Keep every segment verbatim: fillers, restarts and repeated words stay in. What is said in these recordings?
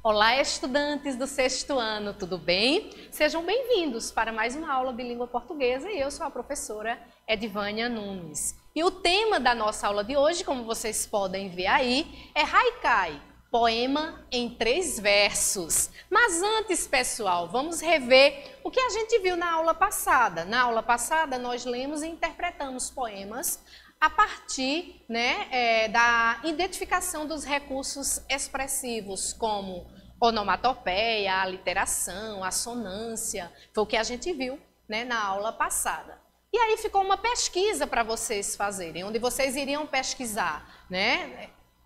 Olá, estudantes do sexto ano, tudo bem? Sejam bem-vindos para mais uma aula de língua portuguesa e eu sou a professora Edvânia Nunes. E o tema da nossa aula de hoje, como vocês podem ver aí, é Haikai, poema em três versos. Mas antes, pessoal, vamos rever o que a gente viu na aula passada. Na aula passada, nós lemos e interpretamos poemas a partir né, é, da identificação dos recursos expressivos, como onomatopeia, a aliteração, a sonância, foi o que a gente viu né, na aula passada. E aí ficou uma pesquisa para vocês fazerem, onde vocês iriam pesquisar né,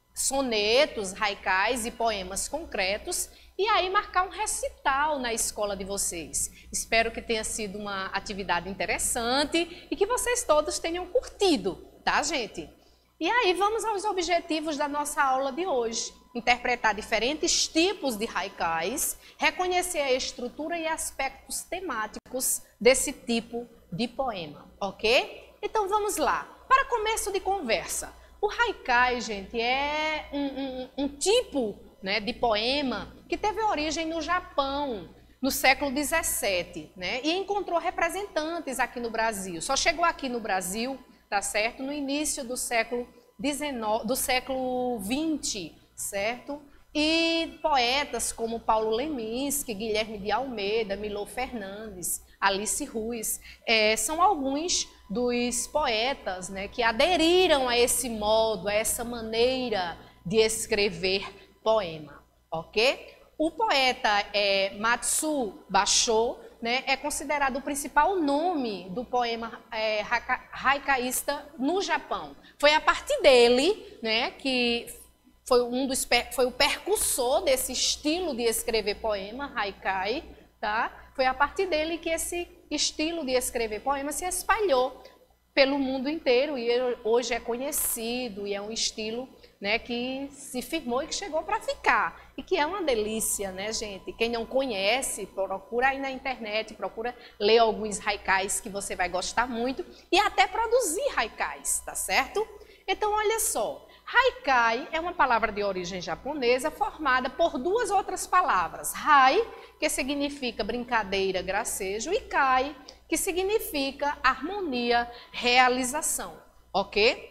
sonetos, haikais e poemas concretos, e aí marcar um recital na escola de vocês. Espero que tenha sido uma atividade interessante e que vocês todos tenham curtido. Tá, gente? E aí vamos aos objetivos da nossa aula de hoje. Interpretar diferentes tipos de haikais, reconhecer a estrutura e aspectos temáticos desse tipo de poema, ok? Então vamos lá. Para começo de conversa, o haikai, gente, é um, um, um tipo né, de poema que teve origem no Japão, no século dezessete, né? E encontrou representantes aqui no Brasil. Só chegou aqui no Brasil, tá certo? No início do século dezenove, do século vinte, certo? E poetas como Paulo Leminski, Guilherme de Almeida, Milor Fernandes, Alice Ruiz, é, são alguns dos poetas né, que aderiram a esse modo, a essa maneira de escrever poema, ok? O poeta é, Matsu Bashō, né, é considerado o principal nome do poema é, haikaísta no Japão. Foi a partir dele, né, que foi, um dos, foi o percussor desse estilo de escrever poema, haikai, tá? Foi a partir dele que esse estilo de escrever poema se espalhou pelo mundo inteiro e hoje é conhecido e é um estilo né, que se firmou e que chegou para ficar. E que é uma delícia, né, gente? Quem não conhece, procura aí na internet, procura ler alguns haikais que você vai gostar muito e até produzir haikais, tá certo? Então, olha só, haikai é uma palavra de origem japonesa formada por duas outras palavras. Hai, que significa brincadeira, gracejo, e kai, que significa harmonia, realização, ok?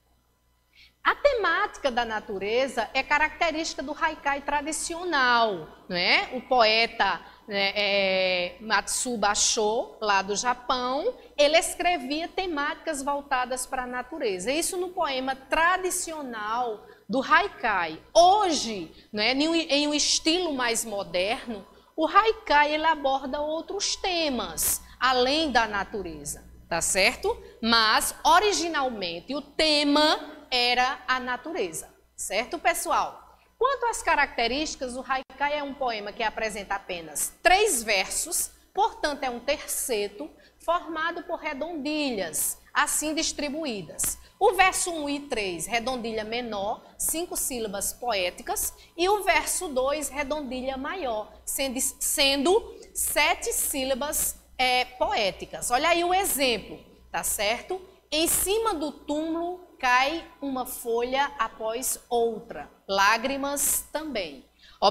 A temática da natureza é característica do haikai tradicional, né? O poeta né, é, Matsu Bashō, lá do Japão, ele escrevia temáticas voltadas para a natureza. Isso no poema tradicional do haikai. Hoje, né, em um estilo mais moderno, o haikai ele aborda outros temas, além da natureza, tá certo? Mas, originalmente, o tema era a natureza, certo, pessoal? Quanto às características, o haikai é um poema que apresenta apenas três versos, portanto é um terceto, formado por redondilhas, assim distribuídas. O verso um e três, redondilha menor, cinco sílabas poéticas, e o verso dois, redondilha maior, sendo, sendo sete sílabas é, poéticas. Olha aí o exemplo, tá certo? Em cima do túmulo cai uma folha após outra, lágrimas também.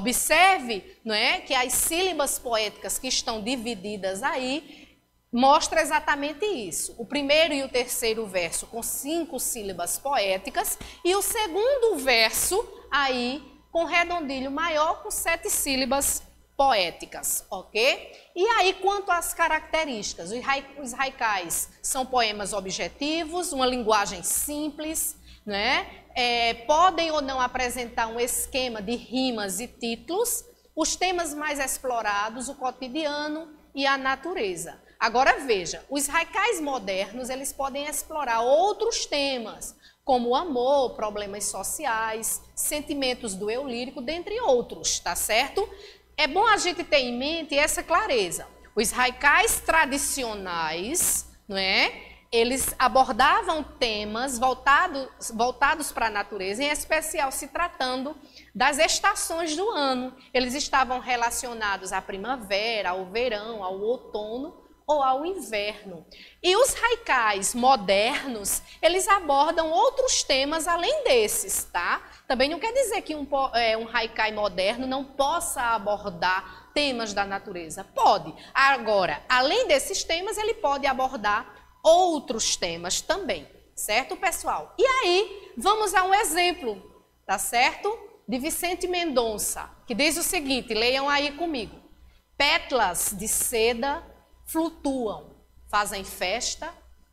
Observe não é, que as sílabas poéticas que estão divididas aí mostram exatamente isso. O primeiro e o terceiro verso com cinco sílabas poéticas e o segundo verso aí com redondilho maior com sete sílabas poéticas, ok? E aí, quanto às características, os haikais são poemas objetivos, uma linguagem simples, né? É, podem ou não apresentar um esquema de rimas e títulos, os temas mais explorados, o cotidiano e a natureza. Agora veja, os haikais modernos, eles podem explorar outros temas, como o amor, problemas sociais, sentimentos do eu lírico, dentre outros, tá certo? É bom a gente ter em mente essa clareza. Os haikais tradicionais, não é? Eles abordavam temas voltados, voltados para a natureza, em especial se tratando das estações do ano. Eles estavam relacionados à primavera, ao verão, ao outono, ou ao inverno. E os haikais modernos, eles abordam outros temas além desses, tá? Também não quer dizer que um, é, um haikai moderno não possa abordar temas da natureza. Pode. Agora, além desses temas, ele pode abordar outros temas também, certo, pessoal? E aí, vamos a um exemplo, tá certo? De Vicente Mendonça, que diz o seguinte, leiam aí comigo. Pétalas de seda flutuam, fazem festa,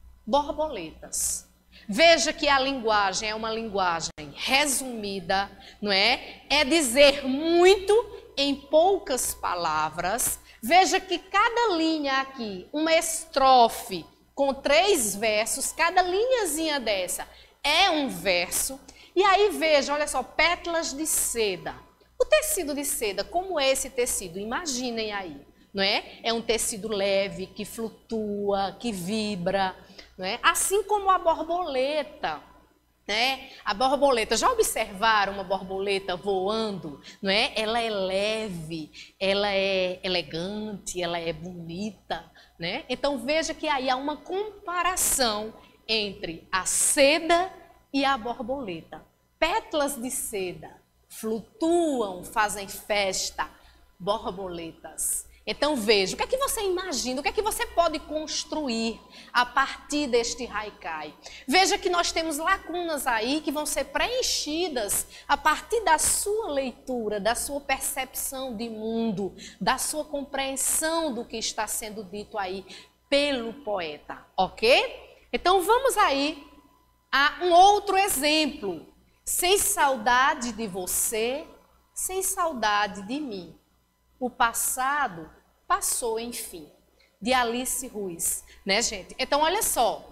borboletas. Veja que a linguagem é uma linguagem resumida, não é? É dizer muito em poucas palavras. Veja que cada linha aqui, uma estrofe com três versos, cada linhazinha dessa é um verso. E aí veja, olha só, pétalas de seda. O tecido de seda, como é esse tecido? Imaginem aí. Não é? É um tecido leve, que flutua, que vibra, não é? Assim como a borboleta, né? A borboleta, já observaram uma borboleta voando, não é? Ela é leve, ela é elegante, ela é bonita, né? Então veja que aí há uma comparação entre a seda e a borboleta. Pétalas de seda flutuam, fazem festa, borboletas. Então veja, o que é que você imagina, o que é que você pode construir a partir deste haikai? Veja que nós temos lacunas aí que vão ser preenchidas a partir da sua leitura, da sua percepção de mundo, da sua compreensão do que está sendo dito aí pelo poeta, ok? Então vamos aí a um outro exemplo. Sem saudade de você, sem saudade de mim. O passado passou, enfim, de Alice Ruiz, né, gente? Então, olha só,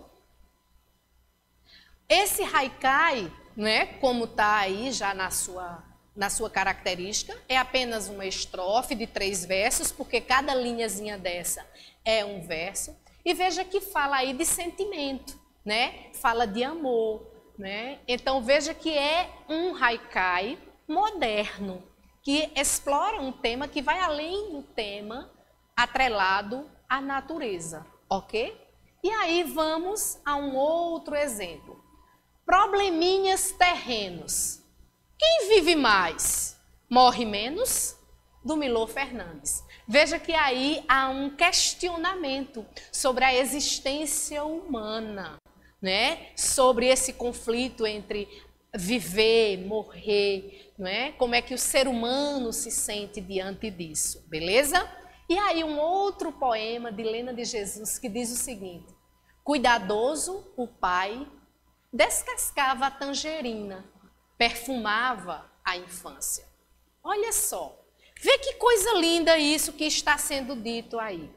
esse haikai, né, como está aí já na sua, na sua característica, é apenas uma estrofe de três versos, porque cada linhazinha dessa é um verso. E veja que fala aí de sentimento, né? Fala de amor, né? Então, veja que é um haikai moderno, que explora um tema que vai além do tema atrelado à natureza, ok? E aí vamos a um outro exemplo. Probleminhas terrenos. Quem vive mais, morre menos? Do Milor Fernandes. Veja que aí há um questionamento sobre a existência humana, né? Sobre esse conflito entre viver, morrer, não é? Como é que o ser humano se sente diante disso, beleza? E aí um outro poema de Helena de Jesus que diz o seguinte: cuidadoso o pai descascava a tangerina, perfumava a infância. Olha só, vê que coisa linda isso que está sendo dito aí.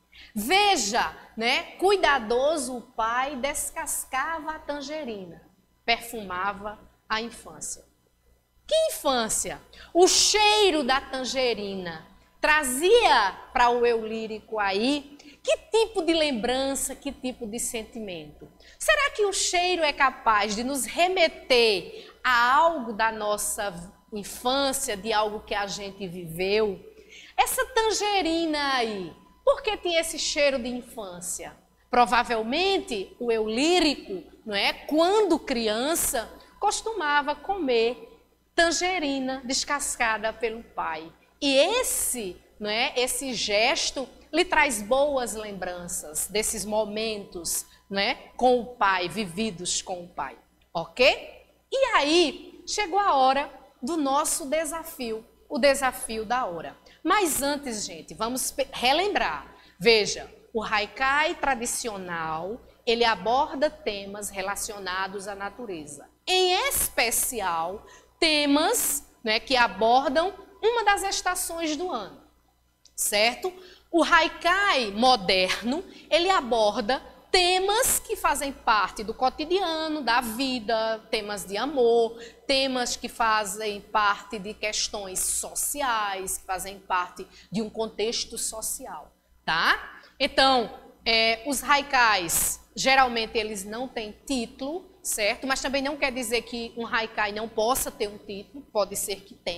Veja, né? Cuidadoso o pai descascava a tangerina, perfumava a infância. Que infância? O cheiro da tangerina trazia para o eu lírico aí que tipo de lembrança, que tipo de sentimento? Será que o cheiro é capaz de nos remeter a algo da nossa infância, de algo que a gente viveu? Essa tangerina aí, por que tinha esse cheiro de infância? Provavelmente o eu lírico, não é? Quando criança, costumava comer tangerina descascada pelo pai. E esse, não é? Esse gesto lhe traz boas lembranças desses momentos, não é? Com o pai, vividos com o pai, ok? E aí chegou a hora do nosso desafio, o desafio da hora. Mas antes, gente, vamos relembrar. Veja, o haikai tradicional, ele aborda temas relacionados à natureza. Em especial, temas, né, que abordam uma das estações do ano, certo? O haikai moderno, ele aborda temas que fazem parte do cotidiano, da vida, temas de amor, temas que fazem parte de questões sociais, que fazem parte de um contexto social, tá? Então, é, os haikais, geralmente eles não têm título, certo? Mas também não quer dizer que um haikai não possa ter um título, pode ser que tenha,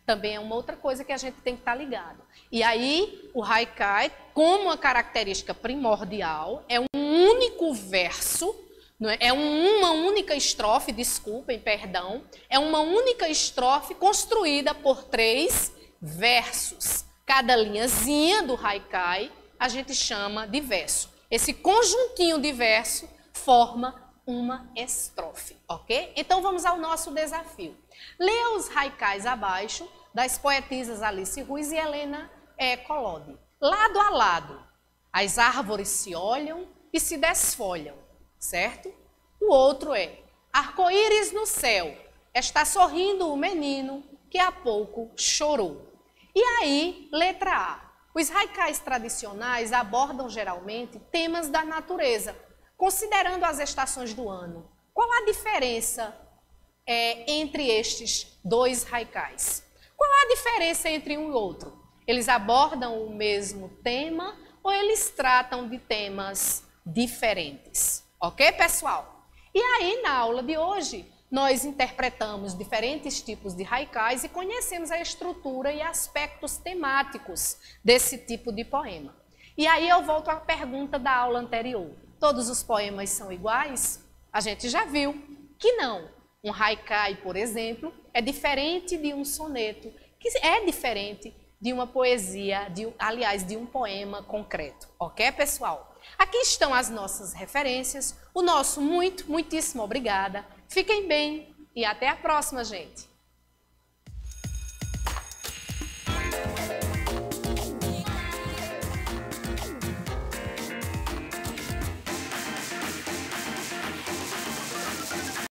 Também é uma outra coisa que a gente tem que estar ligado. E aí, o haikai, como uma característica primordial, é um único verso, não é? É um, uma única estrofe, desculpem, perdão, é uma única estrofe construída por três versos. Cada linhazinha do haikai a gente chama de verso. Esse conjuntinho de verso forma uma estrofe, ok? Então vamos ao nosso desafio. Leia os haikais abaixo das poetisas Alice Ruiz e Helena é, Collodi. Lado a lado, as árvores se olham e se desfolham, certo? O outro é: arco-íris no céu, está sorrindo o menino que há pouco chorou. E aí, letra A. Os haikais tradicionais abordam geralmente temas da natureza, considerando as estações do ano. Qual a diferença é, entre estes dois haikais? Qual a diferença entre um e outro? Eles abordam o mesmo tema ou eles tratam de temas diferentes? Ok, pessoal? E aí, na aula de hoje, nós interpretamos diferentes tipos de haikais e conhecemos a estrutura e aspectos temáticos desse tipo de poema. E aí eu volto à pergunta da aula anterior. Todos os poemas são iguais? A gente já viu que não. Um haikai, por exemplo, é diferente de um soneto, que é diferente de uma poesia, de, aliás, de um poema concreto. Ok, pessoal? Aqui estão as nossas referências. O nosso muito, muitíssimo obrigada. Fiquem bem e até a próxima, gente.